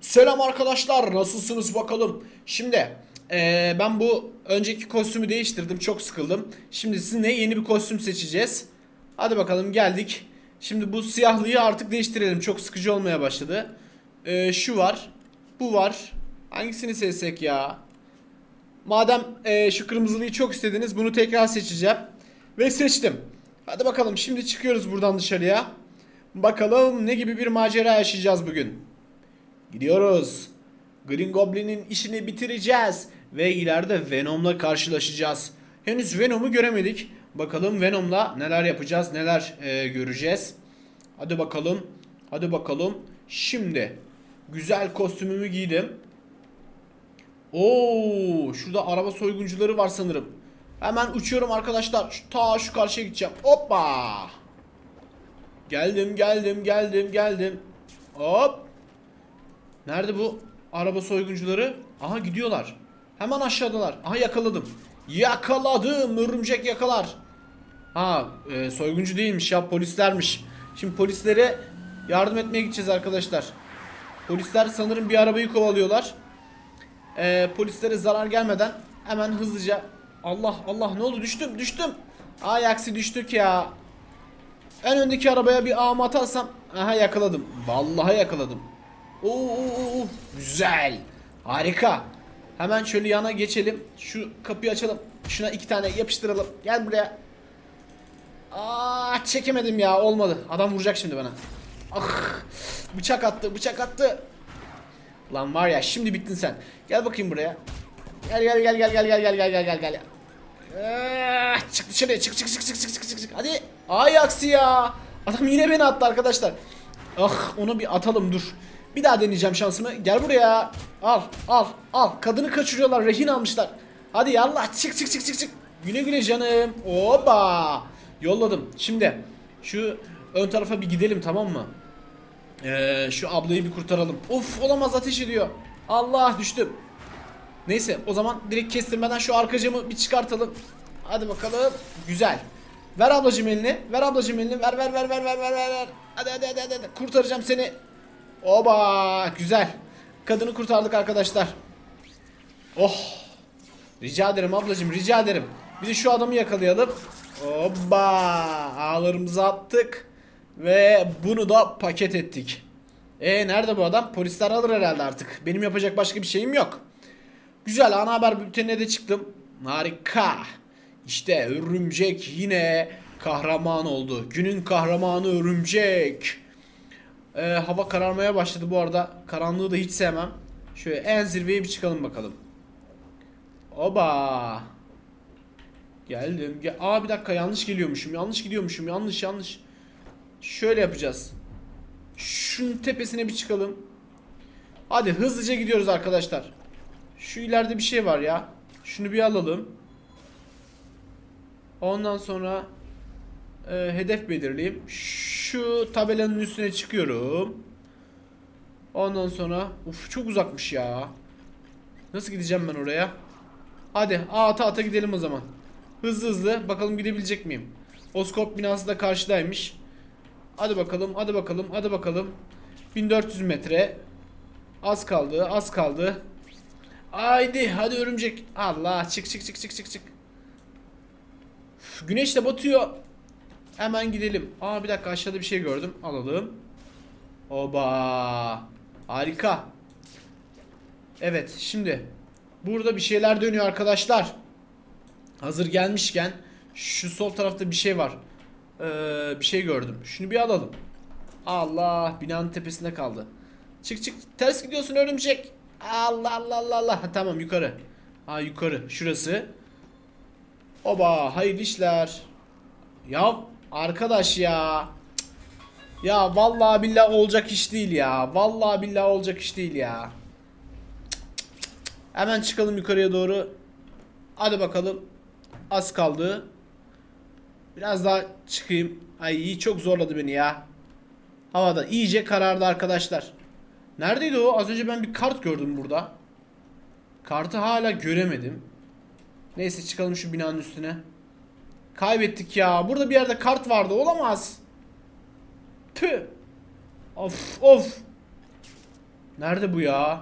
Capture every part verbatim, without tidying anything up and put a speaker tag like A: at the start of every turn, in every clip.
A: Selam arkadaşlar, nasılsınız bakalım? Şimdi eee, ben bu önceki kostümü değiştirdim, çok sıkıldım. Şimdi sizinle yeni bir kostüm seçeceğiz. Hadi bakalım, geldik. Şimdi bu siyahlıyı artık değiştirelim, çok sıkıcı olmaya başladı. Eee, şu var, bu var. Hangisini seçsek ya? Madem eee, şu kırmızılıyı çok istediniz, bunu tekrar seçeceğim. Ve seçtim. Hadi bakalım, şimdi çıkıyoruz buradan dışarıya. Bakalım ne gibi bir macera yaşayacağız bugün. Gidiyoruz. Green Goblin'in işini bitireceğiz. Ve ileride Venom'la karşılaşacağız. Henüz Venom'u göremedik. Bakalım Venom'la neler yapacağız, neler e, göreceğiz. Hadi bakalım. Hadi bakalım. Şimdi güzel kostümümü giydim. Oo, şurada araba soyguncuları var sanırım. Hemen uçuyorum arkadaşlar. Şu, ta şu karşıya gideceğim. Hoppa. Geldim, geldim, geldim, geldim. Hop. Nerede bu araba soyguncuları? Aha, gidiyorlar. Hemen aşağıdalar. Aha, yakaladım. Yakaladım. Örümcek yakalar. Ha e, soyguncu değilmiş ya, polislermiş. Şimdi polislere yardım etmeye gideceğiz arkadaşlar. Polisler sanırım bir arabayı kovalıyorlar. E, polislere zarar gelmeden hemen hızlıca. Allah Allah, ne oldu, düştüm düştüm. Ay aksi, düştük ya. En öndeki arabaya bir ağımı atarsam. Aha, yakaladım. Vallahi yakaladım. Oo, oo, oo, güzel. Harika. Hemen şöyle yana geçelim. Şu kapıyı açalım. Şuna iki tane yapıştıralım. Gel buraya. Aa, çekemedim ya, olmadı. Adam vuracak şimdi bana. Ah, bıçak attı, bıçak attı. Lan var ya, şimdi bittin sen. Gel bakayım buraya. Gel gel gel gel gel gel gel gel gel gel gel. Ah, çık dışarıya, çık çık çık çık çık çık çık. Hadi. Ay aksi ya. Adam yine beni attı arkadaşlar. Ah, onu bir atalım, dur. Bir daha deneyeceğim şansımı. Gel buraya. Al al al. Kadını kaçırıyorlar, rehin almışlar. Hadi yallah, çık çık çık çık çık. Güle güle canım. Hoppa. Yolladım. Şimdi şu ön tarafa bir gidelim, tamam mı? Ee, şu ablayı bir kurtaralım. Of, olamaz, ateş ediyor. Allah, düştüm. Neyse, o zaman direkt kestirmeden şu arka camı bir çıkartalım. Hadi bakalım. Güzel. Ver ablacığım elini. Ver ablacığım elini. Ver ver ver ver ver ver ver. Hadi hadi hadi hadi. Kurtaracağım seni. Oba, güzel. Kadını kurtardık arkadaşlar. Oh. Rica ederim ablacığım, rica ederim. Bir de şu adamı yakalayalım. Oba. Ağlarımızı attık. Ve bunu da paket ettik. E nerede bu adam? Polisler alır herhalde artık. Benim yapacak başka bir şeyim yok. Güzel, ana haber bültenine de çıktım. Harika. İşte örümcek yine kahraman oldu. Günün kahramanı örümcek. Ee, hava kararmaya başladı bu arada. Karanlığı da hiç sevmem. Şöyle en zirveye bir çıkalım bakalım. Oba. Geldim. Gel. Aa, bir dakika, yanlış geliyormuşum. Yanlış gidiyormuşum. Yanlış yanlış. Şöyle yapacağız. Şunun tepesine bir çıkalım. Hadi hızlıca gidiyoruz arkadaşlar. Şu ileride bir şey var ya. Şunu bir alalım. Ondan sonra e, hedef belirleyeyim. Şu tabelanın üstüne çıkıyorum. Ondan sonra uf, çok uzakmış ya. Nasıl gideceğim ben oraya? Hadi ata ata gidelim o zaman. Hızlı hızlı bakalım, gidebilecek miyim? Oscorp binası da karşıdaymış. Hadi bakalım, hadi bakalım, hadi bakalım. bin dört yüz metre. Az kaldı, az kaldı. Haydi hadi örümcek. Allah, çık çık çık çık çık çık. Güneş de batıyor. Hemen gidelim. Aa, bir dakika, aşağıda bir şey gördüm. Alalım. Oba. Harika. Evet, şimdi burada bir şeyler dönüyor arkadaşlar. Hazır gelmişken şu sol tarafta bir şey var. Ee, bir şey gördüm. Şunu bir alalım. Allah, binanın tepesinde kaldı. Çık çık, ters gidiyorsun örümcek. Allah Allah Allah Allah. Ha, tamam, yukarı. Ha, yukarı, şurası. Oba, hayırlı işler. Ya arkadaş ya. Ya vallahi billahi olacak iş değil ya. Vallahi billahi olacak iş değil ya. Hemen çıkalım yukarıya doğru. Hadi bakalım. Az kaldı. Biraz daha çıkayım. Ay, çok zorladı beni ya. Havada iyice karardı arkadaşlar. Neredeydi o? Az önce ben bir kart gördüm burada. Kartı hala göremedim. Neyse, çıkalım şu binanın üstüne. Kaybettik ya. Burada bir yerde kart vardı. Olamaz. Tüh. Of of. Nerede bu ya?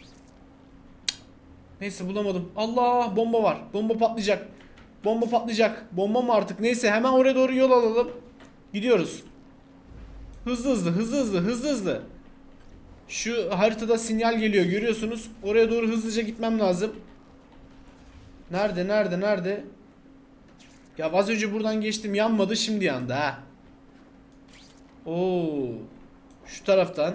A: Neyse bulamadım. Allah, bomba var. Bomba patlayacak. Bomba patlayacak. Bomba mı artık? Neyse hemen oraya doğru yol alalım. Gidiyoruz. Hızlı hızlı hızlı hızlı hızlı hızlı. Şu haritada sinyal geliyor, görüyorsunuz. Oraya doğru hızlıca gitmem lazım. Nerede nerede nerede? Ya az önce buradan geçtim, yanmadı, şimdi yandı ha. Oo. Şu taraftan.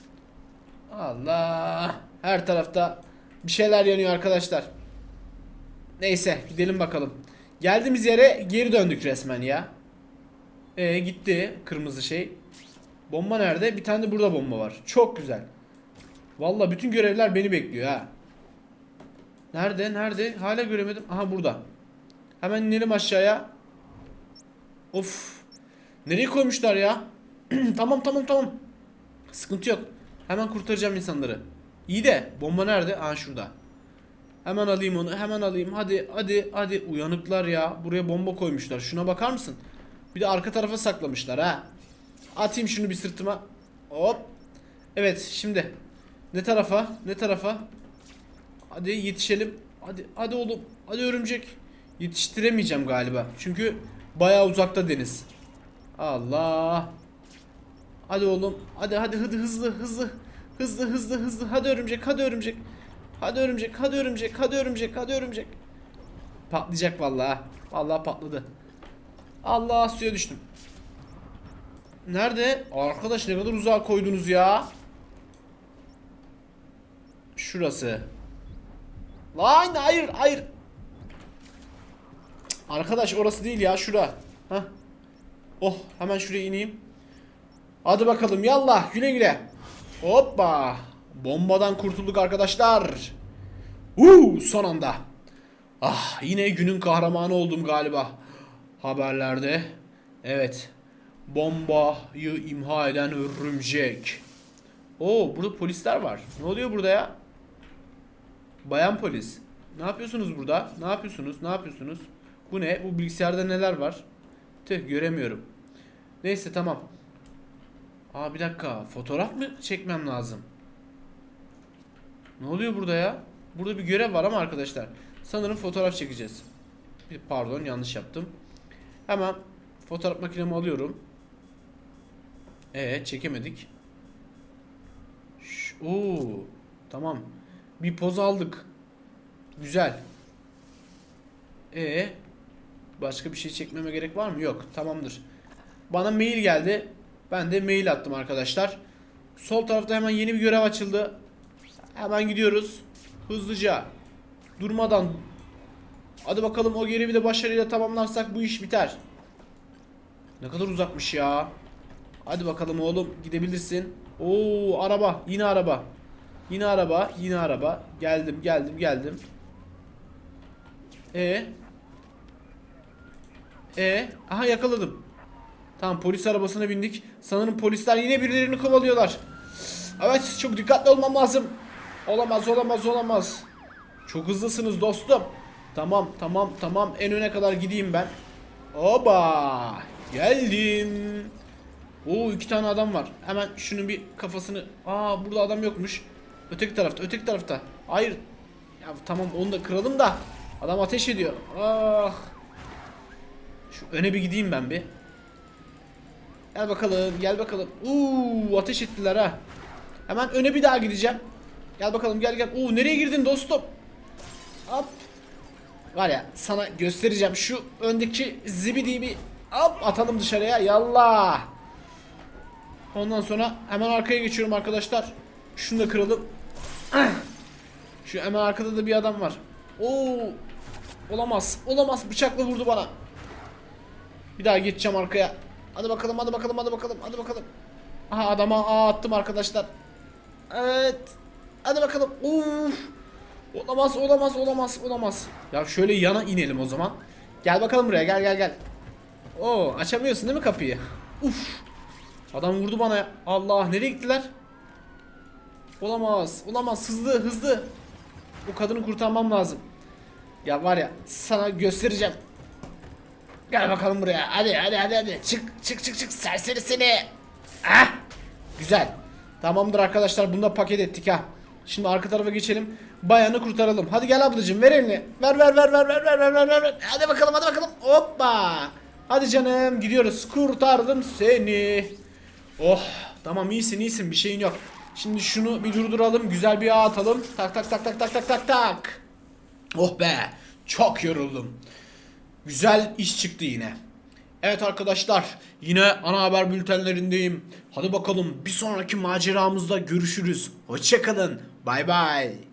A: Allah. Her tarafta bir şeyler yanıyor arkadaşlar. Neyse gidelim bakalım. Geldiğimiz yere geri döndük resmen ya. Ee gitti kırmızı şey. Bomba nerede? Bir tane de burada bomba var. Çok güzel. Vallahi bütün görevler beni bekliyor ha. Nerede? Nerede? Hala göremedim. Aha burada. Hemen inelim aşağıya. Of. Nereye koymuşlar ya? Tamam tamam tamam. Sıkıntı yok. Hemen kurtaracağım insanları. İyi de bomba nerede? Aha şurada. Hemen alayım onu. Hemen alayım. Hadi hadi hadi. Uyanıklar ya. Buraya bomba koymuşlar. Şuna bakar mısın? Bir de arka tarafa saklamışlar ha. Atayım şunu bir sırtıma. Hop. Evet şimdi. Ne tarafa? Ne tarafa? Hadi yetişelim. Hadi hadi oğlum. Hadi örümcek. Yetiştiremeyeceğim galiba. Çünkü bayağı uzakta deniz. Allah. Hadi oğlum. Hadi hadi hadi hızlı hızlı. Hızlı hızlı hızlı. Hadi örümcek, hadi örümcek. Hadi örümcek, hadi örümcek, hadi örümcek, hadi örümcek. Patlayacak vallahi. Vallahi patladı. Allah, suya düştüm. Nerede? Arkadaş ne kadar uzağa koydunuz ya. Şurası. Lan hayır hayır. Arkadaş orası değil ya, şura. Hah. Oh, hemen şuraya ineyim. Hadi bakalım yallah, güle güle. Hoppa. Bombadan kurtulduk arkadaşlar. Uuu, son anda. Ah, yine günün kahramanı oldum galiba. Haberlerde. Evet. Bombayı imha eden örümcek. Oo, burada polisler var. Ne oluyor burada ya? Bayan polis. Ne yapıyorsunuz burada? Ne yapıyorsunuz? Ne yapıyorsunuz? Bu ne? Bu bilgisayarda neler var? Tüh, göremiyorum. Neyse tamam. Aa, bir dakika. Fotoğraf mı çekmem lazım? Ne oluyor burada ya? Burada bir görev var ama arkadaşlar. Sanırım fotoğraf çekeceğiz. Pardon, yanlış yaptım. Hemen fotoğraf makinemi alıyorum. Ee, çekemedik. Şş, oo, tamam. Bir poz aldık. Güzel. Ee, başka bir şey çekmeme gerek var mı? Yok, tamamdır. Bana mail geldi. Ben de mail attım arkadaşlar. Sol tarafta hemen yeni bir görev açıldı. Hemen gidiyoruz. Hızlıca. Durmadan. Hadi bakalım, o görevi de başarıyla tamamlarsak bu iş biter. Ne kadar uzakmış ya. Hadi bakalım oğlum, gidebilirsin. Oo, araba, yine araba. Yine araba, yine araba. Geldim, geldim, geldim. E. E, aha yakaladım. Tamam, polis arabasına bindik. Sanırım polisler yine birilerini kovalıyorlar. Evet, çok dikkatli olmam lazım. Olamaz, olamaz, olamaz. Çok hızlısınız dostum. Tamam, tamam, tamam. En öne kadar gideyim ben. Oba! Geldim. Oo, iki tane adam var. Hemen şunun bir kafasını... Aa, burada adam yokmuş. Öteki tarafta, öteki tarafta. Hayır. Ya tamam, onu da kıralım da. Adam ateş ediyor. Ah. Şu öne bir gideyim ben bir. Gel bakalım, gel bakalım. Uuu, ateş ettiler ha. Hemen öne bir daha gideceğim. Gel bakalım, gel gel. Uuu, nereye girdin dostum? Hop. Var ya, sana göstereceğim. Şu öndeki zibidiyi bir hop atalım dışarıya. Yallah. Ondan sonra hemen arkaya geçiyorum arkadaşlar. Şunu da kıralım. Şu hemen arkada da bir adam var. Oo. Olamaz. Olamaz. Bıçakla vurdu bana. Bir daha geçeceğim arkaya. Hadi bakalım, hadi bakalım, hadi bakalım, hadi bakalım. Aha, adama ağ attım arkadaşlar. Evet. Hadi bakalım. Uf. Olamaz, olamaz, olamaz, olamaz. Ya şöyle yana inelim o zaman. Gel bakalım buraya, gel gel gel. Oo, açamıyorsun değil mi kapıyı? Uf. Adam vurdu bana ya. Allah, nereye gittiler? Olamaz, olamaz, hızlı hızlı. Bu kadını kurtarmam lazım. Ya var ya, sana göstereceğim. Gel bakalım buraya. Hadi hadi hadi hadi. Çık çık çık çık, serseri seni. Ah! Güzel. Tamamdır arkadaşlar, bunu da paket ettik ha. Şimdi arka tarafa geçelim. Bayanı kurtaralım. Hadi gel ablacığım, ver elini. Ver ver ver ver ver ver ver ver ver ver. Hadi bakalım hadi bakalım. Hoppa. Hadi canım gidiyoruz. Kurtardım seni. Oh tamam, iyisin iyisin, bir şeyin yok. Şimdi şunu bir durduralım. Güzel bir ağ atalım. Tak tak tak tak tak tak tak tak. Oh be. Çok yoruldum. Güzel iş çıktı yine. Evet arkadaşlar, yine ana haber bültenlerindeyim. Hadi bakalım, bir sonraki maceramızda görüşürüz. Hoşça kalın. Bay bay.